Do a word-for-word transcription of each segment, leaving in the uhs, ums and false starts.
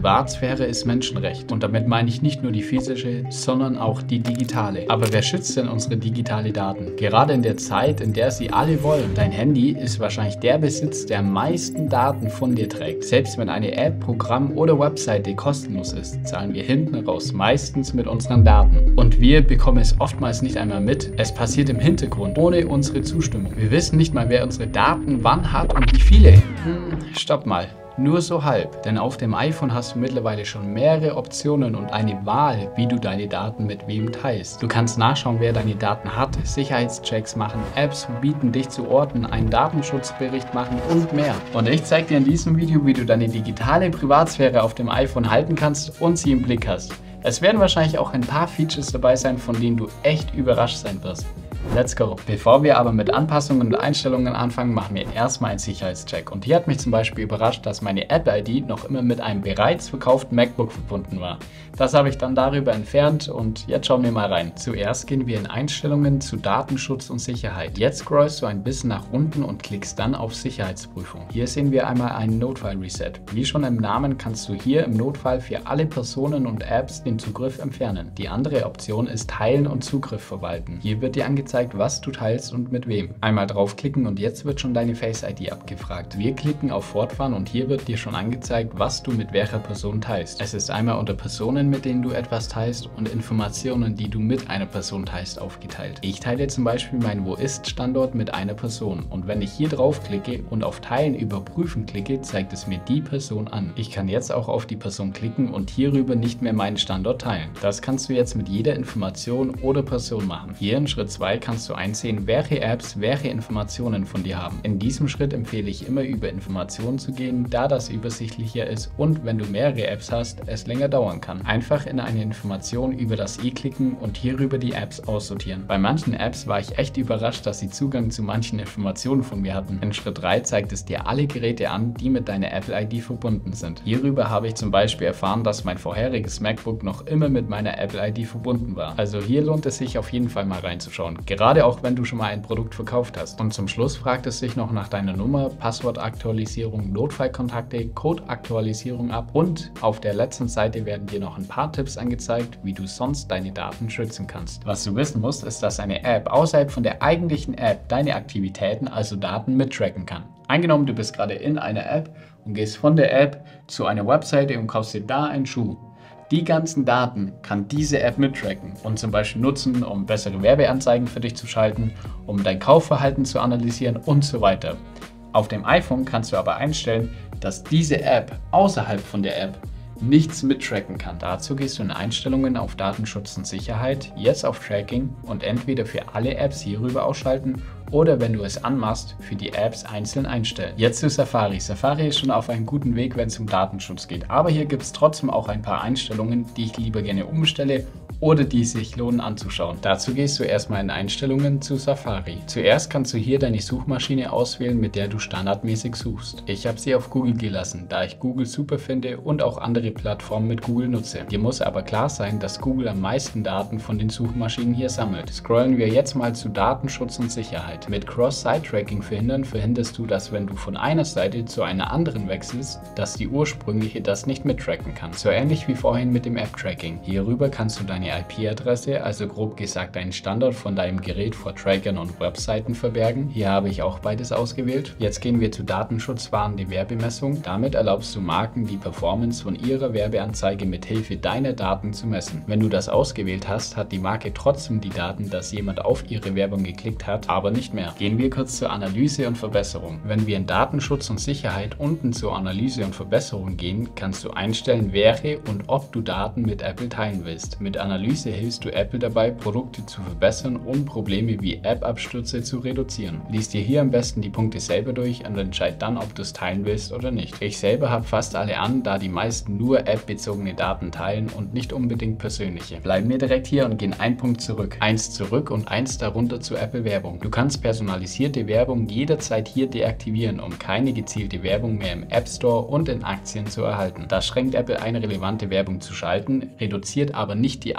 Privatsphäre ist Menschenrecht und damit meine ich nicht nur die physische, sondern auch die digitale. Aber wer schützt denn unsere digitale Daten? Gerade in der Zeit, in der sie alle wollen. Dein Handy ist wahrscheinlich der Besitz, der am meisten Daten von dir trägt. Selbst wenn eine App, Programm oder Webseite kostenlos ist, zahlen wir hinten raus meistens mit unseren Daten. Und wir bekommen es oftmals nicht einmal mit. Es passiert im Hintergrund, ohne unsere Zustimmung. Wir wissen nicht mal, wer unsere Daten wann hat und wie viele. Hm, stopp mal. Nur so halb, denn auf dem iPhone hast du mittlerweile schon mehrere Optionen und eine Wahl, wie du deine Daten mit wem teilst. Du kannst nachschauen, wer deine Daten hat, Sicherheitschecks machen, Apps verbieten, dich zu orten, einen Datenschutzbericht machen und mehr. Und ich zeige dir in diesem Video, wie du deine digitale Privatsphäre auf dem iPhone halten kannst und sie im Blick hast. Es werden wahrscheinlich auch ein paar Features dabei sein, von denen du echt überrascht sein wirst. Let's go! Bevor wir aber mit Anpassungen und Einstellungen anfangen, machen wir erstmal einen Sicherheitscheck. Und hier hat mich zum Beispiel überrascht, dass meine Apple I D noch immer mit einem bereits verkauften MacBook verbunden war. Das habe ich dann darüber entfernt und jetzt schauen wir mal rein. Zuerst gehen wir in Einstellungen zu Datenschutz und Sicherheit. Jetzt scrollst du ein bisschen nach unten und klickst dann auf Sicherheitsprüfung. Hier sehen wir einmal einen Notfall-Reset. Wie schon im Namen kannst du hier im Notfall für alle Personen und Apps den Zugriff entfernen. Die andere Option ist Teilen und Zugriff verwalten. Hier wird dir angezeigt, was du teilst und mit wem. Einmal draufklicken und jetzt wird schon deine Face I D abgefragt. Wir klicken auf Fortfahren und hier wird dir schon angezeigt, was du mit welcher Person teilst. Es ist einmal unter Personen, mit denen du etwas teilst und Informationen, die du mit einer Person teilst, aufgeteilt. Ich teile zum Beispiel meinen Wo ist Standort mit einer Person und wenn ich hier draufklicke und auf Teilen überprüfen klicke, zeigt es mir die Person an. Ich kann jetzt auch auf die Person klicken und hierüber nicht mehr meinen Standort teilen. Das kannst du jetzt mit jeder Information oder Person machen. Hier in Schritt zwei kannst du einsehen, welche Apps welche Informationen von dir haben. In diesem Schritt empfehle ich immer über Informationen zu gehen, da das übersichtlicher ist und wenn du mehrere Apps hast, es länger dauern kann. Einfach in eine Information über das i klicken und hierüber die Apps aussortieren. Bei manchen Apps war ich echt überrascht, dass sie Zugang zu manchen Informationen von mir hatten. In Schritt drei zeigt es dir alle Geräte an, die mit deiner Apple I D verbunden sind. Hierüber habe ich zum Beispiel erfahren, dass mein vorheriges MacBook noch immer mit meiner Apple I D verbunden war. Also hier lohnt es sich auf jeden Fall mal reinzuschauen. Gerade auch wenn du schon mal ein Produkt verkauft hast. Und zum Schluss fragt es sich noch nach deiner Nummer, Passwortaktualisierung, Notfallkontakte, Codeaktualisierung ab und auf der letzten Seite werden dir noch ein paar Tipps angezeigt, wie du sonst deine Daten schützen kannst. Was du wissen musst, ist, dass eine App außerhalb von der eigentlichen App deine Aktivitäten, also Daten, mittracken kann. Angenommen, du bist gerade in einer App und gehst von der App zu einer Webseite und kaufst dir da einen Schuh. Die ganzen Daten kann diese App mittracken und zum Beispiel nutzen, um bessere Werbeanzeigen für dich zu schalten, um dein Kaufverhalten zu analysieren und so weiter. Auf dem iPhone kannst du aber einstellen, dass diese App außerhalb von der App nichts mittracken kann. Dazu gehst du in Einstellungen auf Datenschutz und Sicherheit, jetzt auf Tracking und entweder für alle Apps hierüber ausschalten oder wenn du es anmachst, für die Apps einzeln einstellen. Jetzt zu Safari. Safari ist schon auf einem guten Weg, wenn es um Datenschutz geht, aber hier gibt es trotzdem auch ein paar Einstellungen, die ich lieber gerne umstelle oder die sich lohnen anzuschauen. Dazu gehst du erstmal in Einstellungen zu Safari. Zuerst kannst du hier deine Suchmaschine auswählen, mit der du standardmäßig suchst. Ich habe sie auf Google gelassen, da ich Google super finde und auch andere Plattformen mit Google nutze. Dir muss aber klar sein, dass Google am meisten Daten von den Suchmaschinen hier sammelt. Scrollen wir jetzt mal zu Datenschutz und Sicherheit. Mit Cross-Site-Tracking verhindern verhinderst du, dass wenn du von einer Seite zu einer anderen wechselst, dass die ursprüngliche das nicht mittracken kann. So ähnlich wie vorhin mit dem App-Tracking. Hierüber kannst du deine I P-Adresse, also grob gesagt deinen Standort von deinem Gerät vor Trackern und Webseiten verbergen. Hier habe ich auch beides ausgewählt. Jetzt gehen wir zu datenschutzwahrende Werbemessung. Damit erlaubst du Marken, die Performance von ihrer Werbeanzeige mit Hilfe deiner Daten zu messen. Wenn du das ausgewählt hast, hat die Marke trotzdem die Daten, dass jemand auf ihre Werbung geklickt hat, aber nicht mehr. Gehen wir kurz zur Analyse und Verbesserung. Wenn wir in Datenschutz und Sicherheit unten zur Analyse und Verbesserung gehen, kannst du einstellen, welche und ob du Daten mit Apple teilen willst. Mit Analyse hilfst du Apple dabei, Produkte zu verbessern und Probleme wie App-Abstürze zu reduzieren. Lies dir hier am besten die Punkte selber durch und entscheid dann, ob du es teilen willst oder nicht. Ich selber habe fast alle an, da die meisten nur App-bezogene Daten teilen und nicht unbedingt persönliche. Bleiben wir direkt hier und gehen einen Punkt zurück. Eins zurück und eins darunter zu Apple Werbung. Du kannst personalisierte Werbung jederzeit hier deaktivieren, um keine gezielte Werbung mehr im App Store und in Aktien zu erhalten. Das schränkt Apple ein, relevante Werbung zu schalten, reduziert aber nicht die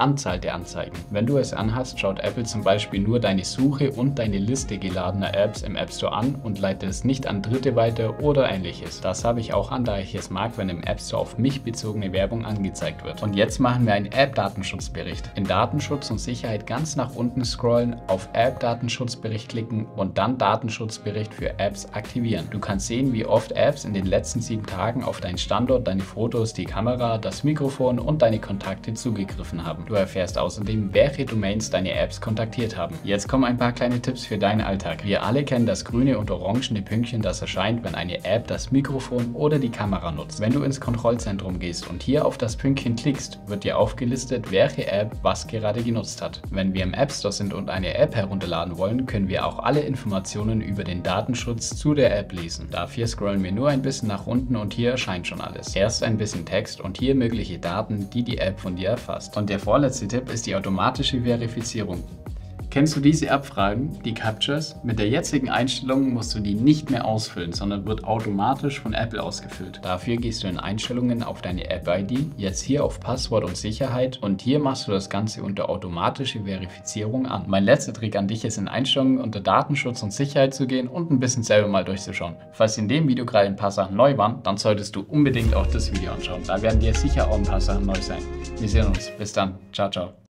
Anzahl der Anzeigen. Wenn du es anhast, schaut Apple zum Beispiel nur deine Suche und deine Liste geladener Apps im App Store an und leitet es nicht an Dritte weiter oder ähnliches. Das habe ich auch an, da ich es mag, wenn im App Store auf mich bezogene Werbung angezeigt wird. Und jetzt machen wir einen App-Datenschutzbericht. In Datenschutz und Sicherheit ganz nach unten scrollen, auf App-Datenschutzbericht klicken und dann Datenschutzbericht für Apps aktivieren. Du kannst sehen, wie oft Apps in den letzten sieben Tagen auf deinen Standort, deine Fotos, die Kamera, das Mikrofon und deine Kontakte zugegriffen haben. Du erfährst außerdem, welche Domains deine Apps kontaktiert haben. Jetzt kommen ein paar kleine Tipps für deinen Alltag. Wir alle kennen das grüne und orangene Pünktchen, das erscheint, wenn eine App das Mikrofon oder die Kamera nutzt. Wenn du ins Kontrollzentrum gehst und hier auf das Pünktchen klickst, wird dir aufgelistet, welche App was gerade genutzt hat. Wenn wir im App Store sind und eine App herunterladen wollen, können wir auch alle Informationen über den Datenschutz zu der App lesen. Dafür scrollen wir nur ein bisschen nach unten und hier erscheint schon alles. Erst ein bisschen Text und hier mögliche Daten, die die App von dir erfasst. Und der vorletzte Tipp ist die automatische Verifizierung. Kennst du diese Abfragen, die Captchas? Mit der jetzigen Einstellung musst du die nicht mehr ausfüllen, sondern wird automatisch von Apple ausgefüllt. Dafür gehst du in Einstellungen auf deine App-I D, jetzt hier auf Passwort und Sicherheit und hier machst du das Ganze unter automatische Verifizierung an. Mein letzter Trick an dich ist, in Einstellungen unter Datenschutz und Sicherheit zu gehen und ein bisschen selber mal durchzuschauen. Falls in dem Video gerade ein paar Sachen neu waren, dann solltest du unbedingt auch das Video anschauen. Da werden dir sicher auch ein paar Sachen neu sein. Wir sehen uns. Bis dann. Ciao, ciao.